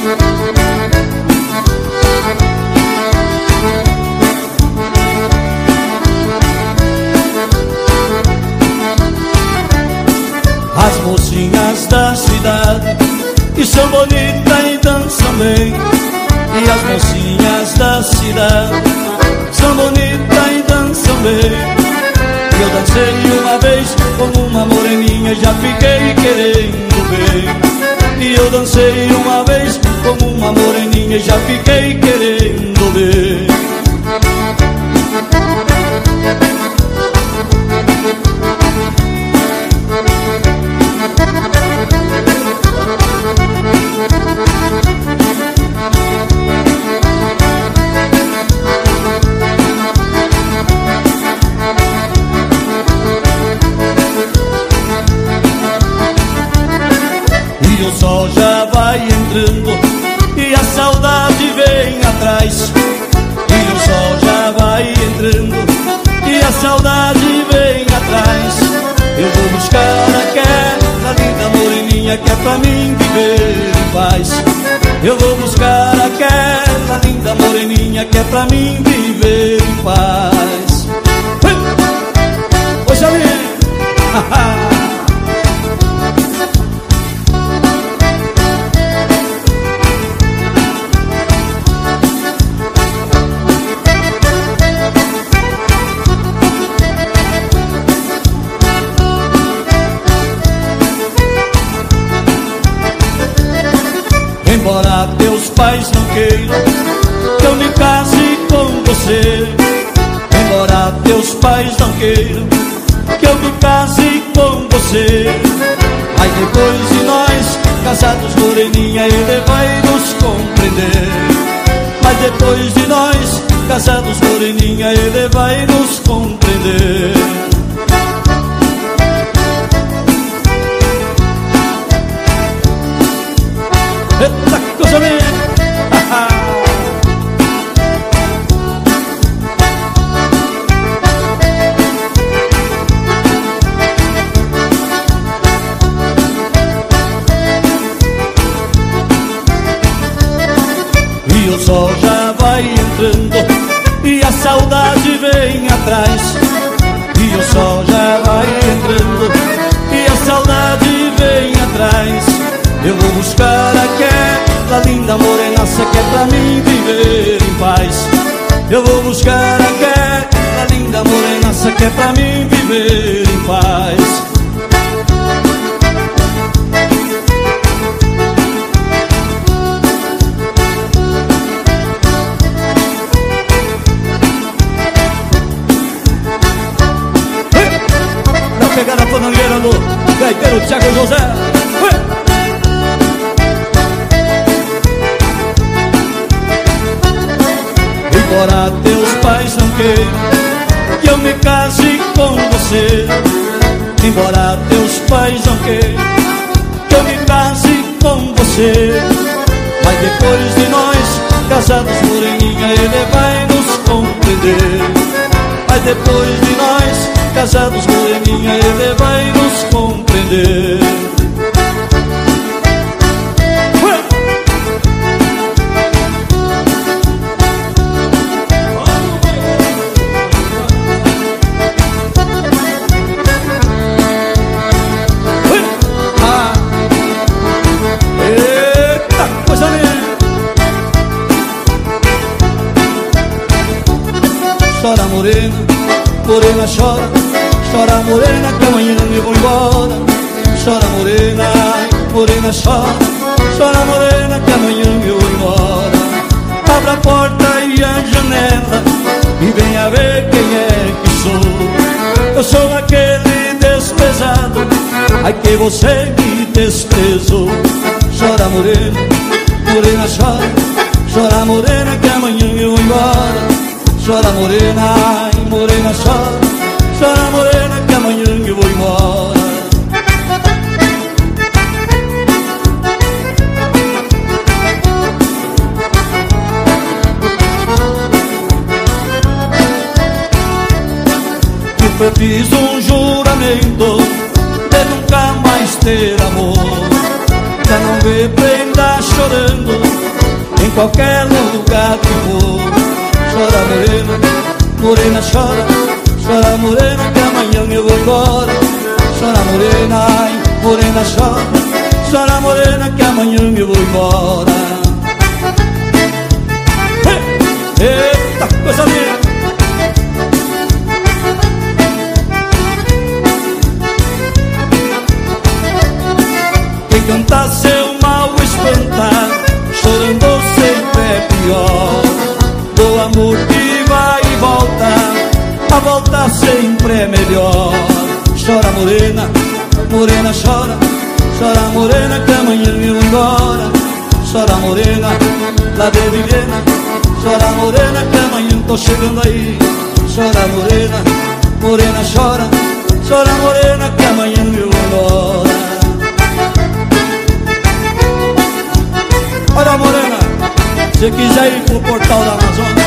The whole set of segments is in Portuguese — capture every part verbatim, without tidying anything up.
As mocinhas da cidade que são bonitas e dançam bem, e as mocinhas da cidade são bonitas e dançam bem. Eu dancei uma vez com uma moreninha, já fiquei querendo ver. E eu dancei uma vez com uma moreninha, já fiquei querendo ver. E o sol já vai entrando e a saudade vem atrás. E o sol já vai entrando e a saudade vem atrás. Eu vou buscar aquela linda moreninha que é pra mim viver em paz. Eu vou buscar aquela linda moreninha que é pra mim viver em paz. Oi, Jalinha! Embora teus pais não queiram que eu me case com você, embora teus pais não queiram que eu me case com você, mas depois de nós casados, moreninha, ele vai nos compreender. Mas depois de nós casados, moreninha, ele vai nos compreender. Eita, coisa minha! E o sol já vai entrando e a saudade vem atrás. E o sol já vai entrando e a saudade vem atrás. Eu vou buscar aquela linda morenaça que é pra mim viver em paz. Eu vou buscar aquela linda morenaça que é pra mim viver em paz. Dá pegada pra mangueira no gaiteiro Thiago José. Embora teus pais não queiram que eu me case com você, embora teus pais não queiram que eu me case com você, mas depois de nós casados, moreninha, ele vai nos compreender. Mas depois de nós casados, moreninha, ele vai nos compreender. Chora morena, morena chora, chora morena que amanhã eu vou embora. Chora morena, morena chora, chora morena que amanhã eu vou embora. Abra a porta e a janela e venha ver quem é que sou. Eu sou aquele desprezado, ai que você me desprezou. Chora morena, morena chora, chora morena que amanhã eu vou embora. Chora morena, ai morena chora, chora morena que amanhã eu vou embora. Eu fiz um juramento de nunca mais ter amor, pra não ver prenda chorando qualquer lugar que for. Chora morena, morena chora, chora morena que amanhã eu vou embora. Chora morena, ai, morena chora, chora morena que amanhã eu vou embora. Eita, coisa linda! Quem cantar seu mal espantar, chorando sempre é pior. Do amor que vai e volta, a volta sempre é melhor. Chora morena, morena chora, chora morena que amanhã eu vou embora. Chora morena, lá de Vilhena, chora morena que amanhã tô chegando aí. Chora morena, morena chora, chora morena que amanhã eu vou embora. Olha morena, se quiser ir pro portal da Amazônia,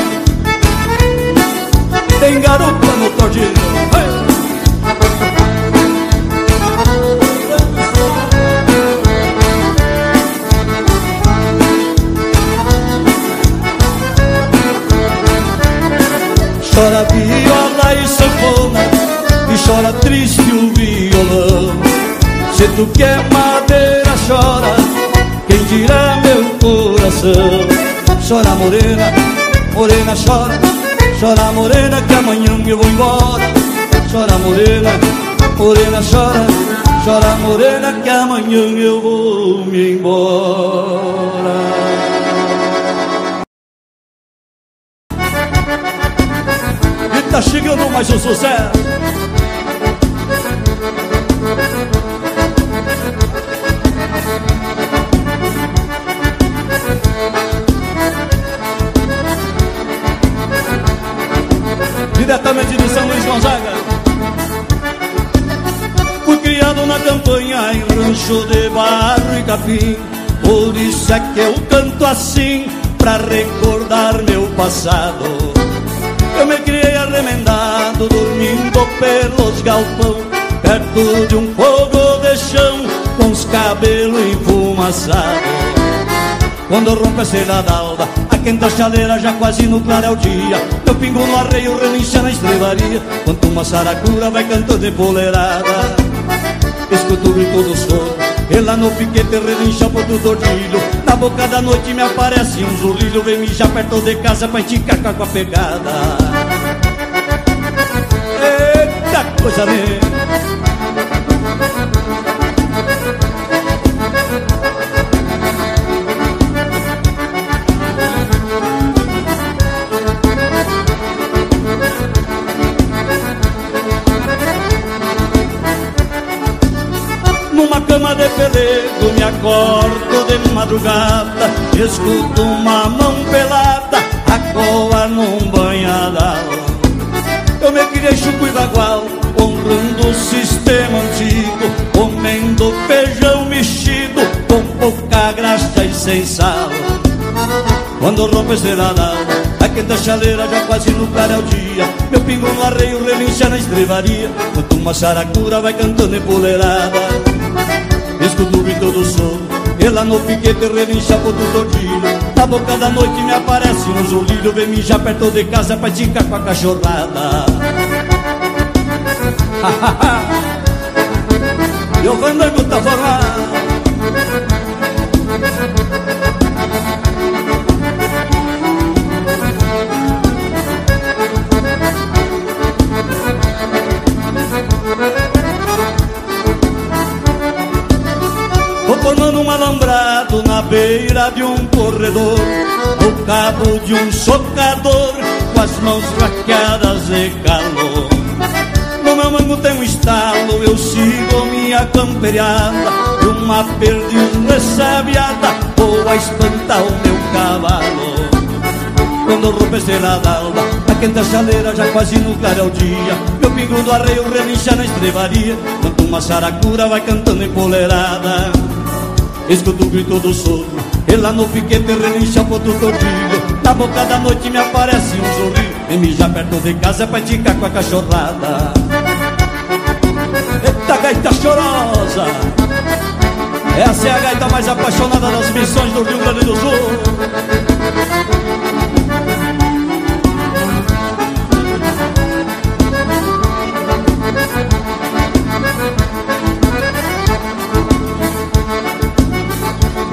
tem garupa no Tordilho. Hey! Chora viola e sanfona, e chora triste o violão. Se tu quer madeira chora, quem dirá meu coração. Chora morena, morena chora, chora morena que amanhã eu vou embora. Chora morena, morena chora, chora morena que amanhã eu vou me embora. Tá chegando mais um sucesso. Diretamente de São Luís Gonzaga. Fui criado na campanha em rancho de barro e capim. Por isso é que eu canto assim, pra recordar meu passado. Eu me criei arremendado, dormindo pelos galpão, perto de um fogo de chão, com os cabelos enfumaçados. Quando rompe a estrela d'alva, a quenta chaleira já quase no claro é o dia. Meu pingo no arreio relincha na estrevaria, quanto uma saracura vai cantando empoleirada. Escuto o grito do sono, e lá no piquete relincha por do tordilho. Na boca da noite me aparece um zurrilho, vem mijar perto de casa pra esticar com a pegada. Eita coisa linda! Numa cama de pelego me acordo de madrugada, escuto uma mão pelada a coar num banhadal. Eu me criei chuco e bagual, honrando o sistema antigo, comendo feijão mexido com pouca graxa e sem sal. Quando rompe a estrela d'alva, a quenta chaleira já quase no claro é o dia. Meu pingo no arreio relincha na estrevaria, quanto uma saracura vai cantando empoleirada. Escuto o grito do sono, e lá no piquete relincha por do tordilho. Na boca da noite me aparece um zolilho, vem mijar perto de casa pra esticar com a cachorrada. E o fandango tá formado. Formando um alambrado na beira de um corredor, no cabo de um socador, com as mãos raqueadas de calor. No meu mango tem um estalo, eu sigo minha camperiada, e uma perdiz ressabiada vou a espantar o meu cavalo. Quando rompe a estrela d'alva, a quenta chaleira já quase no claro é o dia. Meu pingo do arreio relincha na estrevaria, quanto uma saracura vai cantando empoleirada. Escuto o grito do sono, e lá no piquete relincha por do tordilho. Na boca da noite me aparece um sorriso, vem mijar perto de casa pra esticar com a cachorrada. Eita gaita chorosa, essa é a gaita mais apaixonada das missões do Rio Grande do Sul.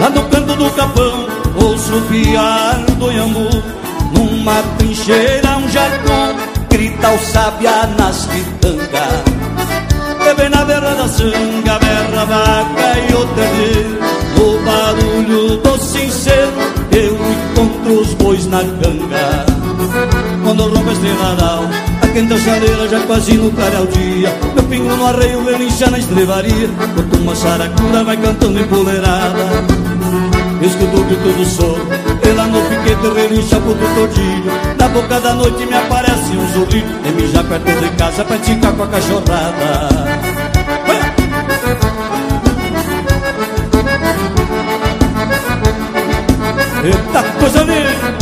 Lá no canto do capão ouço o piar do iambu. Numa trincheira um jardim grita o sabiá nas pitangas. E bem na beira da sanga berra a vaca e o terneiro. No barulho do sincero eu encontro os bois na canga. Quando rompe a estrela d'alva, a quente chaleira já quase no clarear o dia. Meu pingo no arreio relincha na estrevaria. Quando uma saracura vai cantando empoleirada, escuto o grito do sol, e lá no piquete relincha por todinho. Na boca da noite me aparece um sorriso, e me já perto de casa pra ficar com a cachorrada. Eita coisa linda!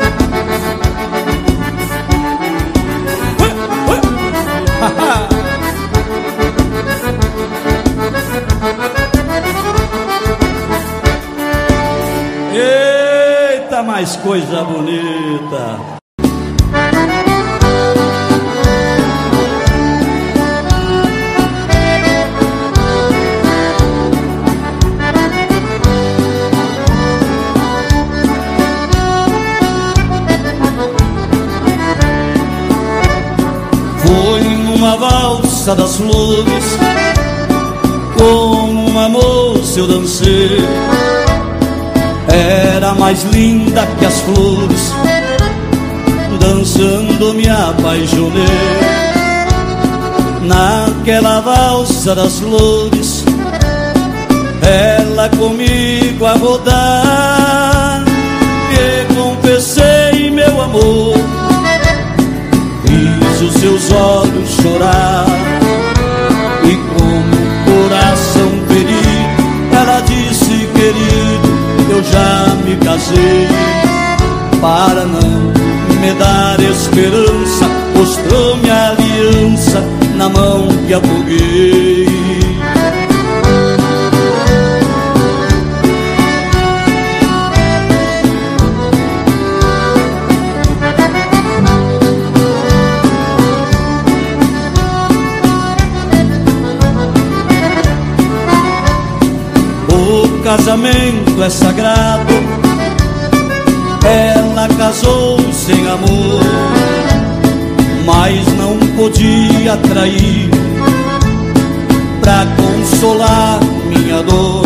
Eita, mais coisa bonita! Foi numa valsa das flores, com uma moça eu dancei. Era mais linda que as flores, dançando me apaixonei. Naquela valsa das flores, ela comigo a rodar. E confessei meu amor, fiz os seus olhos chorar. E como o coração ferido, ela disse: querido, eu já me casei. Para não me dar esperança, mostrou-me a aliança na mão que afoguei. O casamento é sagrado, ela casou sem amor, mas não podia trair pra consolar minha dor.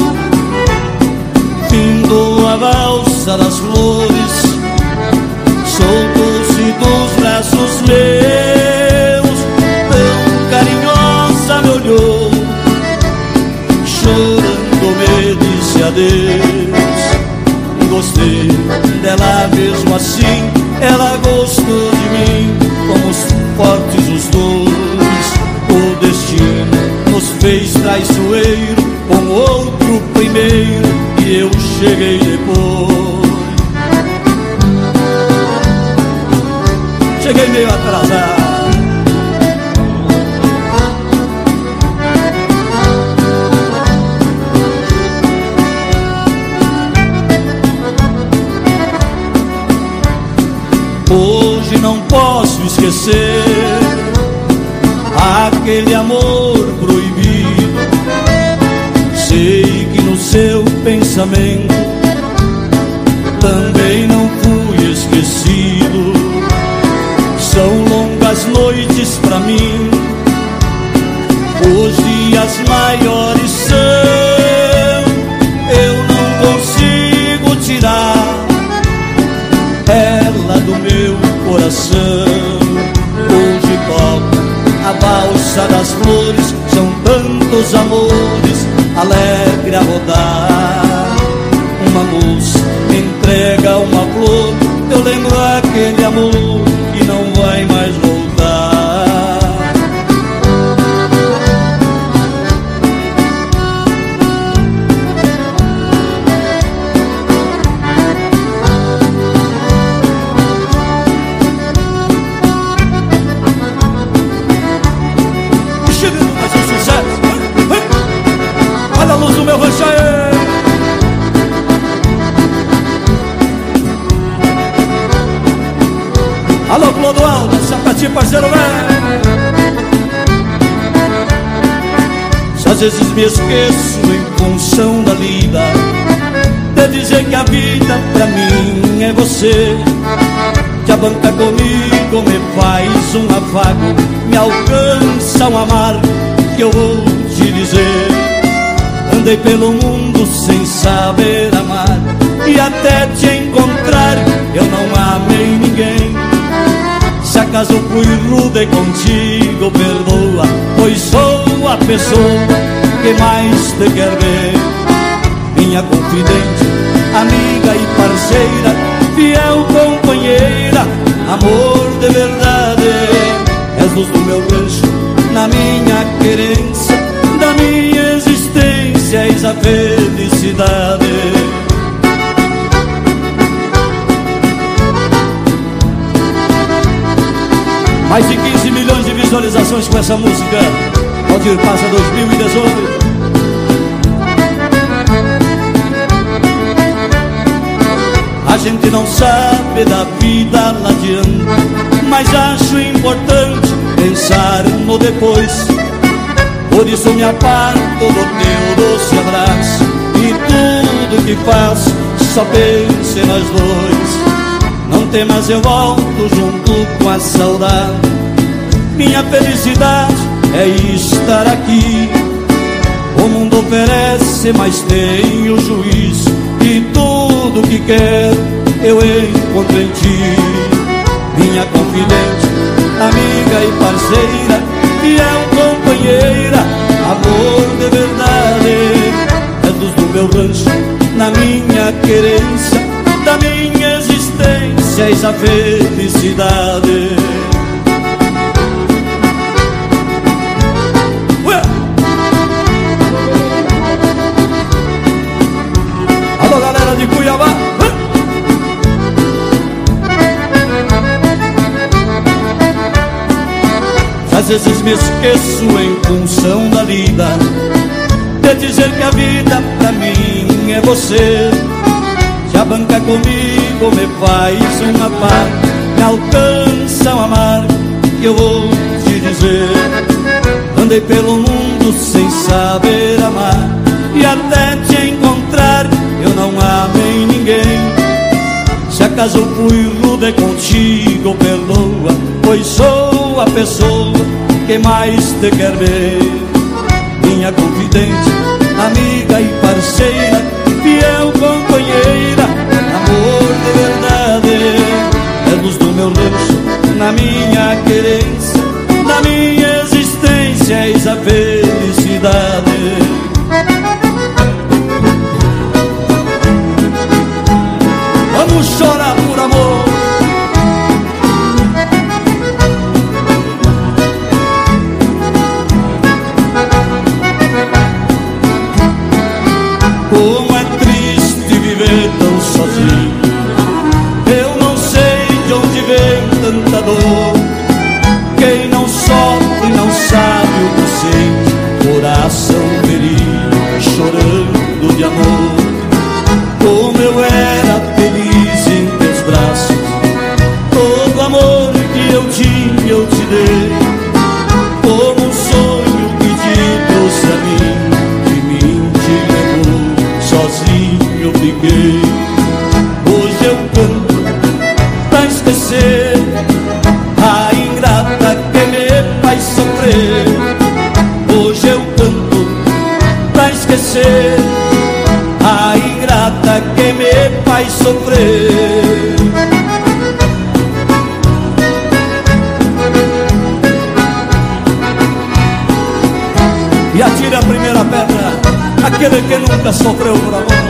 Findou a valsa das flores, soltou-se dos braços meus, tão carinhosa me olhou, chorando me disse adeus. Gostei dela mesmo assim, ela gostou de mim, fomos fortes os dois. O destino nos fez traiçoeiro, com outro primeiro e eu cheguei depois. Cheguei meio atrasado. Hoje não posso esquecer aquele amor proibido. Sei que no seu pensamento também não fui esquecido. São longas noites pra mim, os dias maiores são. Eu não consigo tirar ela do meu coração. Hoje toco a valsa das flores, são tantos amores, alegre a rodar. Uma moça me entrega uma flor, eu lembro aquele amor que não vai mais voltar. Olha a luz do meu rancho aí. Alô, Clodoaldo, sapatinho parceiro, velho. Se às vezes me esqueço em função da lida, dizer que a vida pra mim é você. Que a banca comigo me faz um afago, me alcança um amargo que eu vou te dizer. Andei pelo mundo sem saber amar, e até te encontrar eu não amei ninguém. Se acaso fui rude contigo, perdoa, pois sou a pessoa que mais te quer ver. Minha confidente, amiga e parceira, fiel companheira, amor de verdade. És luz do meu rancho, na minha querência, da minha existência, és a felicidade. Mais de quinze milhões de visualizações com essa música. Valdir Passa dois mil e dezoito. A gente não sabe da vida lá adiante, mas acho importante pensar no depois. Por isso me aparto do teu doce abraço, e tudo que faço só penso em nós dois. Não temas, eu volto junto com a saudade. Minha felicidade é estar aqui. O mundo oferece, mas tenho juízo, e tudo que quero eu encontro em ti. Minha confidente, amiga e parceira, fiel companheira, amor de verdade. És luz do meu rancho, na minha querência, da minha existência, és a felicidade. Ué! Alô, galera de Cuiabá! Ué! Às vezes me esqueço em função da vida, de dizer que a vida pra mim é você. Que a banca comigo me faz uma par, me alcança um amargo que eu vou te dizer. Andei pelo mundo sem saber amar, e até te encontrar eu não amei ninguém. Se acaso fui rude contigo, perdoa, pois sou a pessoa que mais te quer ver. Minha confidente, amiga e parceira, fiel companheira, amor de verdade. É luz do meu rancho, na minha querência, na minha existência, és a felicidade. Vamos chorar por amor. Como é triste viver tão sozinho, eu não sei de onde vem tanta dor. Quem não sofre não sabe o que sente, coração ferido, chorando de amor. Como eu era feliz em teus braços, todo o amor que eu tinha eu te dei. Como um sonho que te trouxe a mim, de mim te levou, sozinho eu fiquei. Hoje eu canto pra esquecer a ingrata que me faz sofrer. Hoje eu canto pra esquecer a ingrata que me faz sofrer. E atire a primeira pedra aquele que nunca sofreu por amor.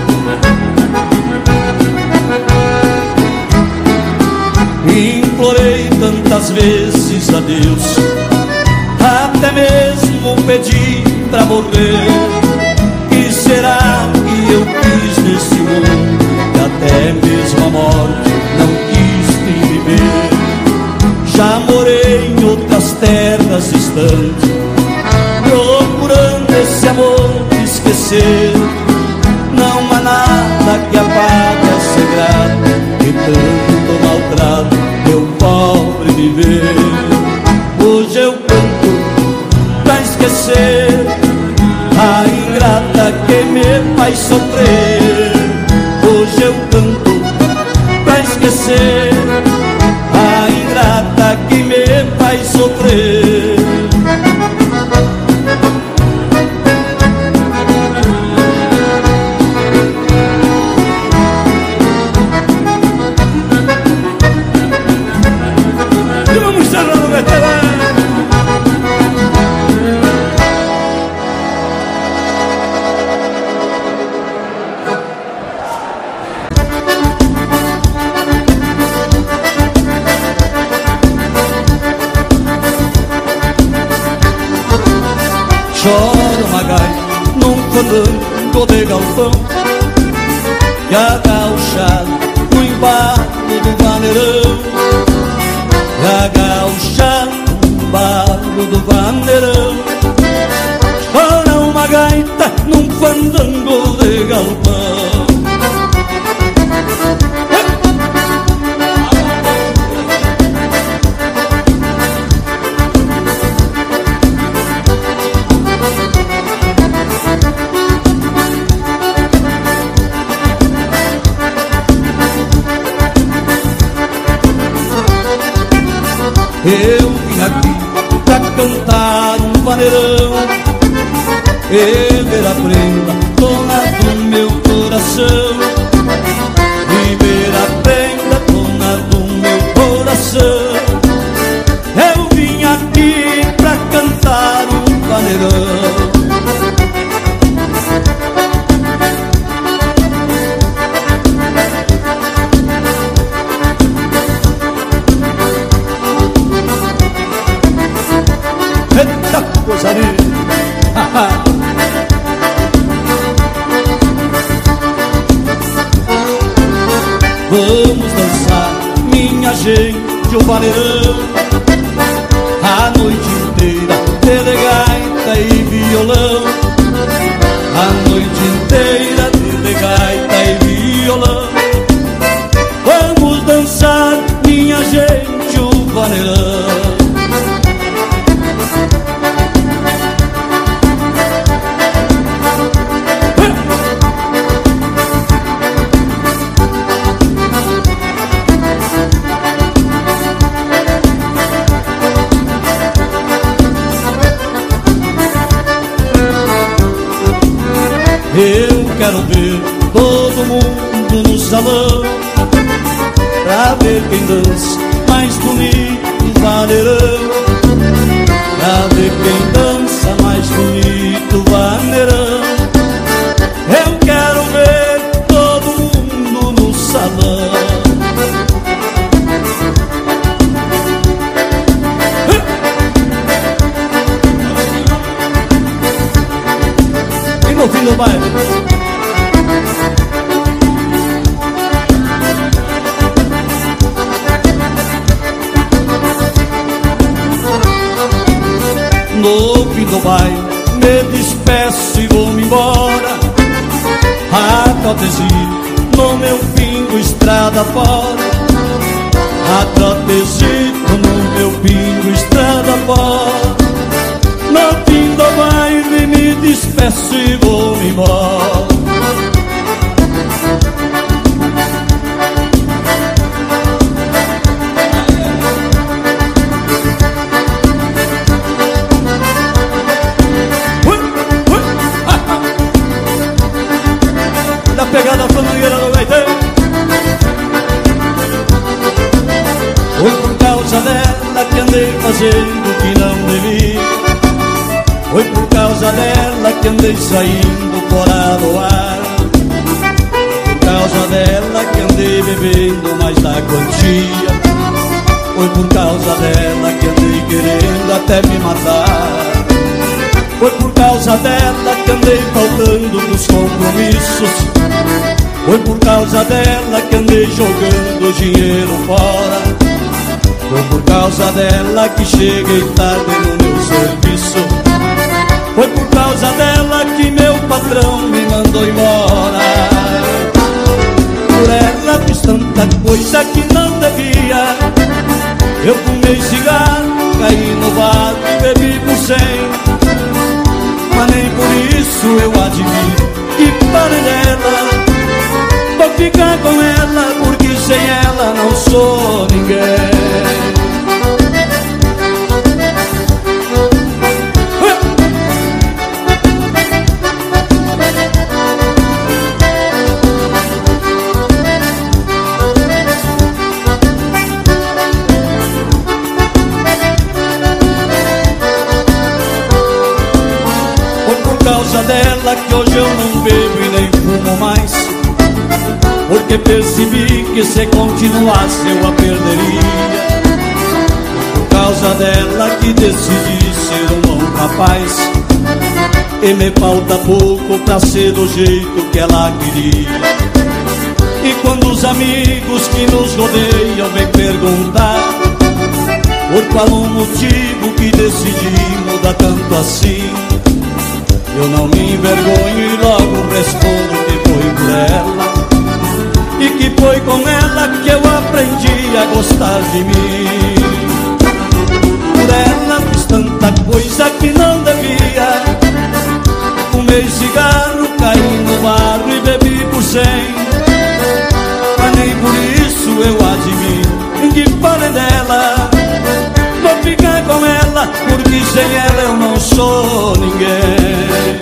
Implorei tantas vezes a Deus, até mesmo pedi pra morrer. Que será que eu fiz nesse mundo, que até mesmo a morte não quis me viver? Já morei em outras terras distantes, procurando esse amor de esquecer. Não há nada que apague a sagrada, que tanto maltrato meu pobre viver. Hoje eu canto pra esquecer a ingrata que me faz sofrer. esquecer a ingrata que me faz sofrer. E vamos encerrar no veterano. Chora uma gaita num fandango de galpão, e a gauchada no embalo do vaneirão, e a gauchada no embalo do vaneirão. Chora uma gaita num fandango de galpão. Eu vim aqui pra cantar um vaneirão e ver a prenda dona do meu coração, e ver a prenda dona do meu coração. Eu vim aqui pra cantar um vaneirão. Eita coisa linda. Vamos dançar, minha gente, o vaneirão, a noite inteira, de gaita e violão. A noite inteira, de gaita e violão. Vamos dançar, minha gente, o vaneirão. Eu quero ver todo mundo no salão, pra ver quem dança mais bonito o vaneirão, pra ver quem dança mais bonito o vaneirão. Eu quero ver todo mundo no salão. E no fim do baile, no fim do baile, me despeço e vou-me embora, a trotezito no meu pingo estrada fora, a trotezito no meu pingo estrada fora. No fim do baile me despeço e vou-me embora. Pegada fandangueira do gaiteiro, foi por causa dela que andei fazendo o que não devia, foi por causa dela que andei saindo fora do ar, por causa dela que andei bebendo mais da quantia, foi por causa dela que andei querendo até me matar, foi por causa dela que andei faltando nos compromissos, foi por causa dela que andei jogando dinheiro fora, foi por causa dela que cheguei tarde no meu serviço, foi por causa dela que meu patrão me mandou embora. Por ela fiz tanta coisa que não devia, eu fumei cigarro, caí no bar, bebi por cem, mas nem por isso eu admito que parei dela. Vou ficar com ela porque sem ela porque percebi que se continuasse eu a perderia. Por causa dela que decidi ser um bom rapaz, e me falta pouco pra ser do jeito que ela queria. E quando os amigos que nos rodeiam vêm perguntar por qual o motivo que decidi mudar tanto assim, eu não me envergonho e logo respondo que foi por ela, e que foi com ela que eu aprendi a gostar de mim. Por ela fiz tanta coisa que não devia, fumei cigarro, caí no barro e bebi por cem. Mas nem por isso eu admiro que fale dela. Vou ficar com ela, porque sem ela eu não sou ninguém.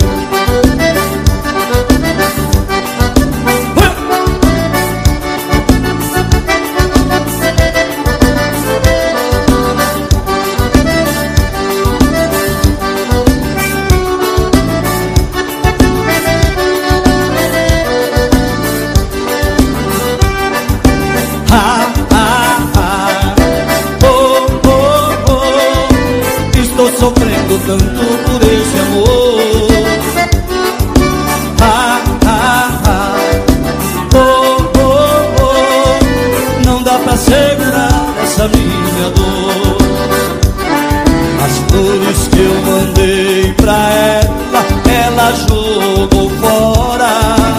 Sofrendo tanto por esse amor. Ah, ah, ah. Oh, oh, oh. Não dá pra segurar essa minha dor. As flores que eu mandei pra ela, ela jogou fora.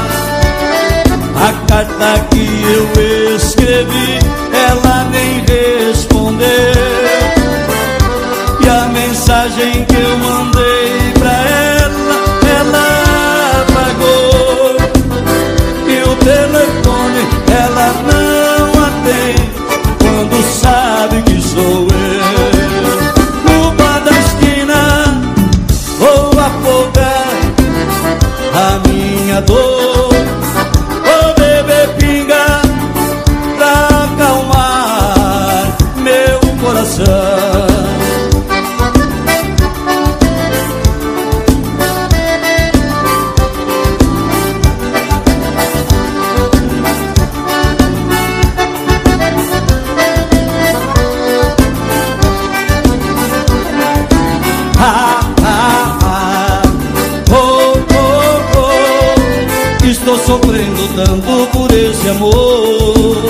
A carta que eu escrevi, ela nem respondeu. E a mensagem que eu mandei pra ela, ela apagou. E o telefone ela não atende quando sabe que sou eu. No bar da esquina vou afogar a minha dor. Vou beber pinga pra acalmar meu coração. Estou sofrendo tanto por esse amor.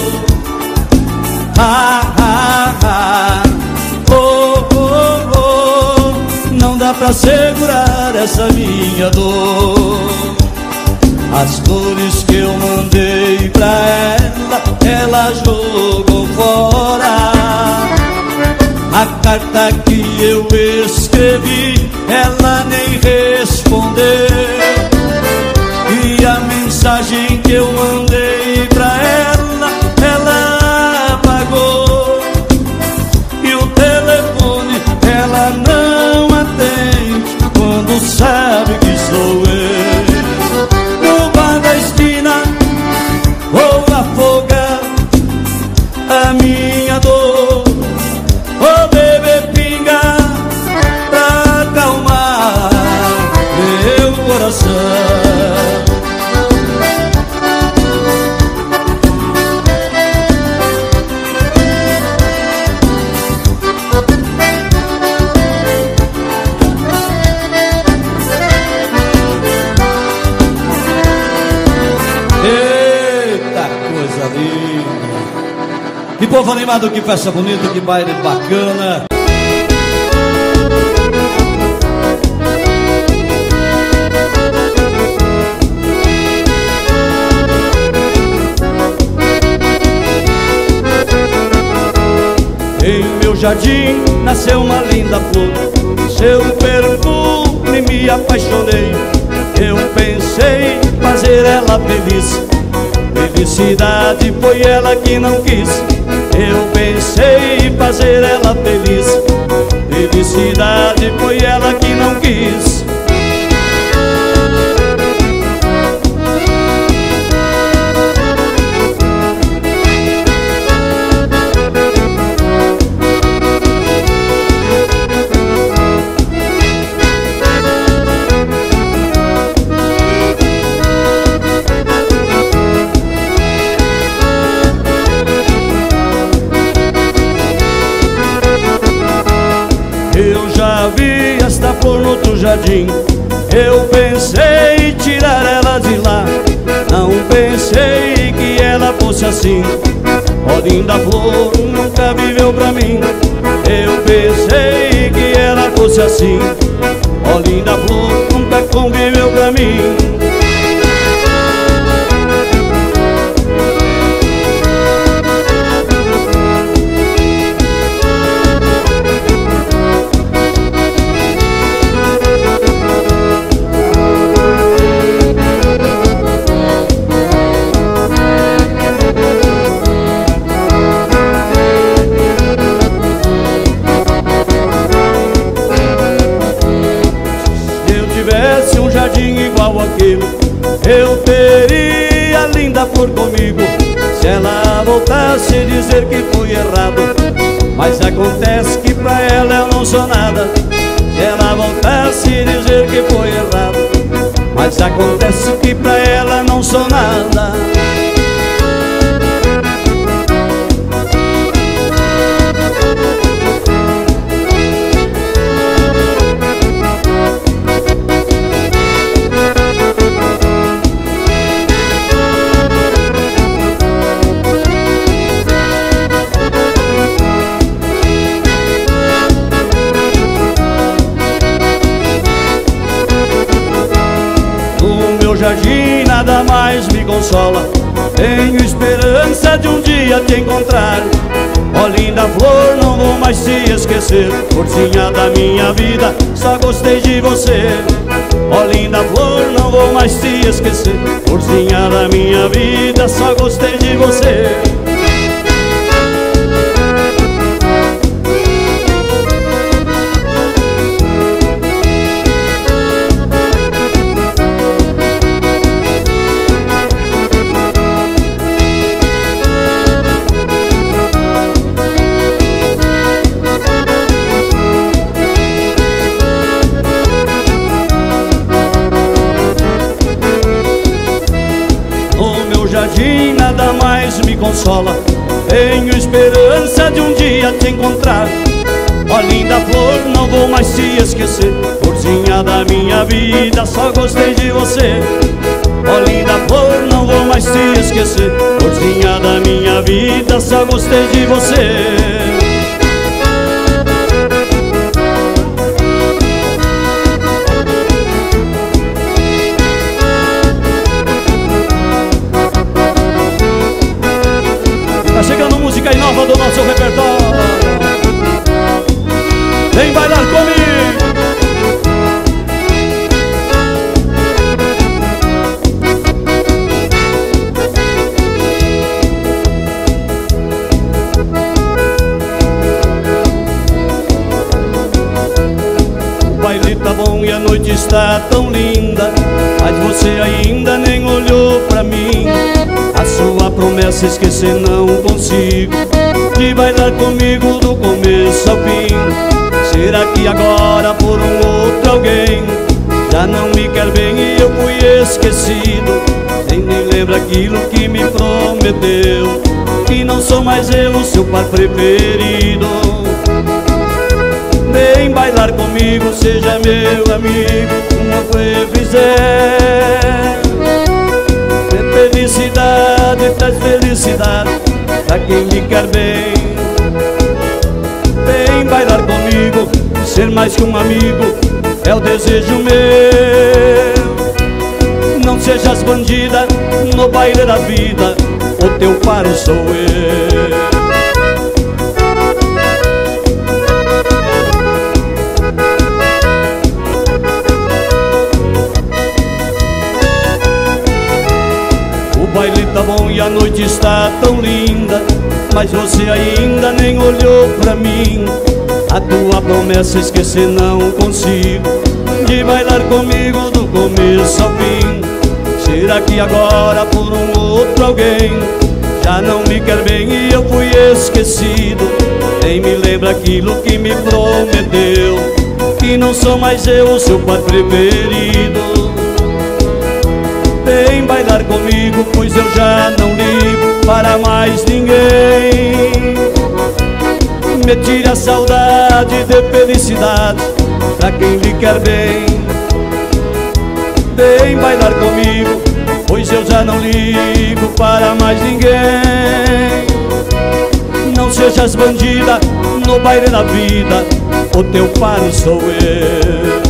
Ah, ah, ah. Oh, oh, oh. Não dá pra segurar essa minha dor. As flores que eu mandei pra ela, ela jogou fora. A carta que eu escrevi, ela nem respondeu. E a mensagem que eu mandei pra ela, ela apagou. E o telefone ela não atende quando sabe que sou eu. No bar da esquina vou afogar a minha dor. Vou beber pinga pra acalmar meu coração. Que povo animado, que festa bonita, que baile bacana. Em meu jardim nasceu uma linda flor, seu perfume me apaixonei. Eu pensei fazer ela feliz, felicidade foi ela que não quis. Eu pensei em fazer ela feliz, felicidade foi ela que não quis. no jardim. Eu pensei em tirar ela de lá, não pensei que ela fosse assim. Ó linda flor, nunca viveu pra mim. Eu pensei que ela fosse assim. Ó linda flor, nunca conviveu pra mim. Igual aquele, eu teria a linda flor comigo. Se ela voltasse a dizer que fui errado, mas acontece que pra ela eu não sou nada. Se ela voltasse a dizer que foi errado, mas acontece que pra ela não sou nada. No jardim nada mais me consola, tenho esperança de um dia te encontrar. Ó linda flor, não vou mais te esquecer, florzinha da minha vida, só gostei de você. Ó linda flor, não vou mais te esquecer, florzinha da minha vida, só gostei de você. Jardim nada mais me consola, tenho esperança de um dia te encontrar. Ó linda flor, não vou mais te esquecer, florzinha da minha vida, só gostei de você. Ó linda flor, não vou mais te esquecer, florzinha da minha vida, só gostei de você. Tá chegando música aí nova do nosso repertório. Vem bailar comigo. O baile tá bom e a noite está tão linda, mas você ainda nem olhou pra mim. A sua promessa esquecer não consigo, de bailar comigo do começo ao fim. Será que agora por um outro alguém já não me quer bem e eu fui esquecido? Nem me lembra aquilo que me prometeu, que não sou mais eu o seu par preferido. Vem bailar comigo, seja meu amigo, como foi fizer. Felicidade traz felicidade pra quem me quer bem. Vem bailar comigo, ser mais que um amigo é o desejo meu. Não sejas bandida no baile da vida, o teu par sou eu. O baile tá bom e a noite está tão linda, mas você ainda nem olhou pra mim. A tua promessa esquecer não consigo, de bailar comigo do começo ao fim. Será que agora por um outro alguém já não me quer bem e eu fui esquecido? Nem me lembra aquilo que me prometeu, que não sou mais eu o seu par preferido. Vem bailar comigo, pois eu já não ligo para mais ninguém. Me tire a saudade de felicidade pra quem lhe quer bem. Vem bailar comigo, pois eu já não ligo para mais ninguém. Não sejas bandida no baile da vida, o teu paro sou eu.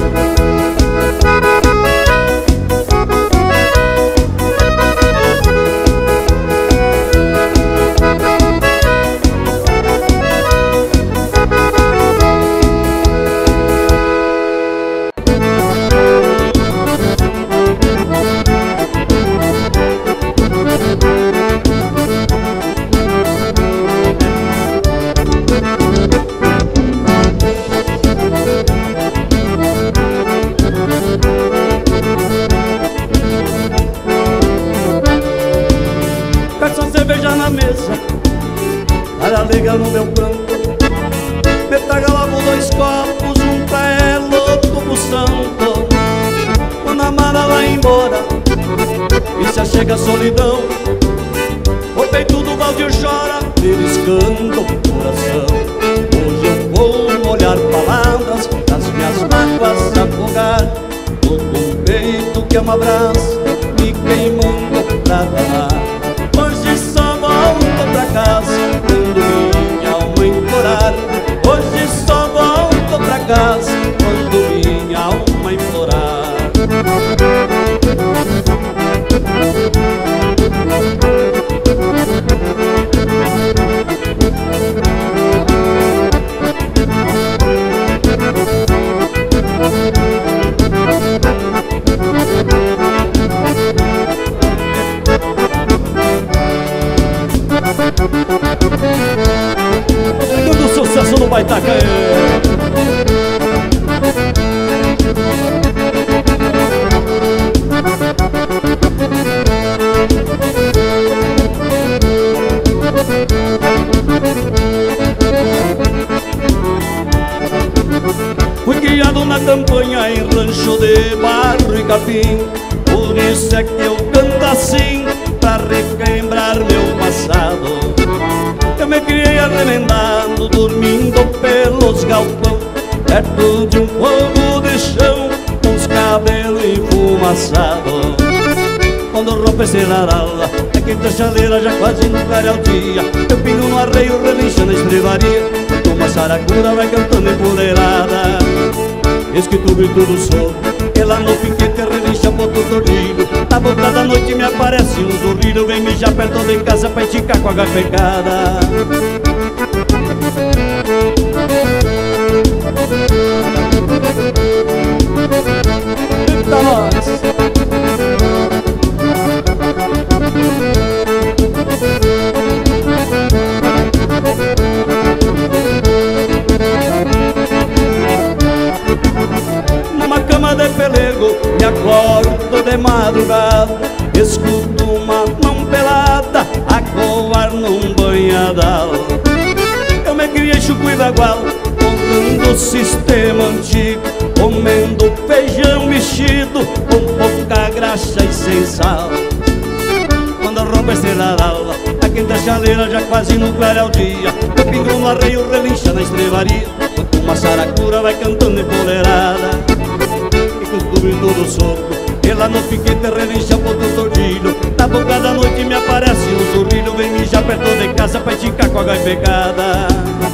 Liga no meu canto, Metaga lavou dois copos, um pra ela, outro pro santo. Quando a mala vai embora e se achega a solidão, o peito do baldio chora, beliscando o coração. Hoje eu vou molhar palavras das minhas mágoas, afogar todo um peito que é uma brasa me queimando pra danar. Hoje só volto pra casa implorar. Hoje só volto pra casa quando minha alma implorar. Tudo sucesso no Baitaca. Fui criado na campanha em rancho de barro e capim, por isso é que eu canto assim, pra relembrar meu passado. Eu me criei arremendado, dormindo pelos galpão, perto de um fogo de chão, com os cabelos enfumaçados. Quando rompe esse larala, é que a chaleira já quase não clareia o dia. Eu pingo no arreio, relincha na estrevaria, uma saracura vai cantando empoleirada. Eis que tu grito do sol, e lá no piquete relincha boto tordilho. Na boca da noite me aparece um zurrilho, vem mijar perto de casa pra esticar com a garfecada. Eita nós! Numa cama de pelego me acordo de madrugada, escuto uma mão pelada a coar num banhadal. Eu me criei chuco e bagual, contando o sistema antigo, comendo feijão mexido com pouca graxa e sem sal. Quando rompe a estrela d'alva, a quinta chaleira já quase não clareia o dia. Eu pingo no arreio, relincha na estrevaria, uma saracura vai cantando empoleirada. E com o grito do sopro, e lá no piquete relincha boto tordilho. Na boca da noite me aparece um zurrilho, vem mijar perto de casa pra esticar com a gaifecada.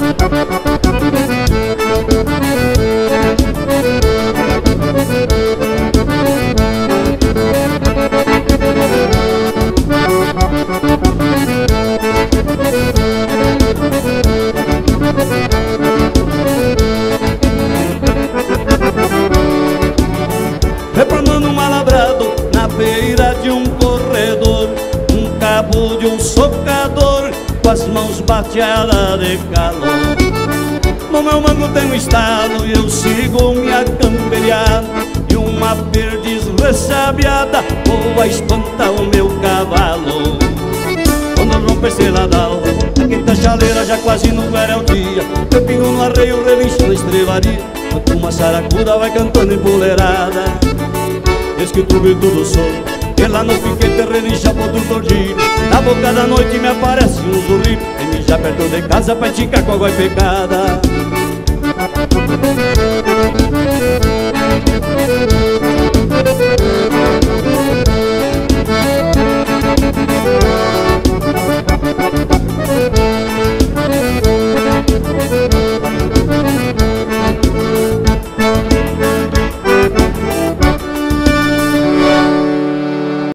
Replanando um alabrado na beira de um corredor, um cabo de um socador com as mãos bateadas de calor. No meu mango tem um estalo e eu sigo me acamperiado, e uma perdiz ressabiada voa espantar o meu cavalo. Quando rompe a estrela d'alva, a quinta chaleira já quase não era o dia. Eu pingo no arreio, relincho na estrevaria, enquanto uma saracura vai cantando empoleirada. Eis que tu grito do sol, e lá no piquete relincha boto tordilho. Na boca da noite me aparece um zurrilho, vem mijar perto de casa pra esticar com a gaifecada.